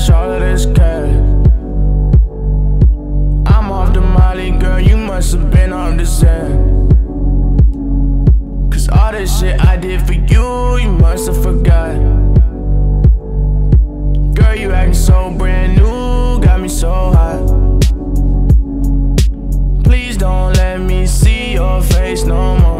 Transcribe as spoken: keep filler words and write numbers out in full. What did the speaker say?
cash, all of this cash. I'm off the Molly, girl, you must have been on the set. Cause all this shit I did for you, you must have forgot. Girl, you acting so brand new, got me so hot. Please don't let me see your face no more.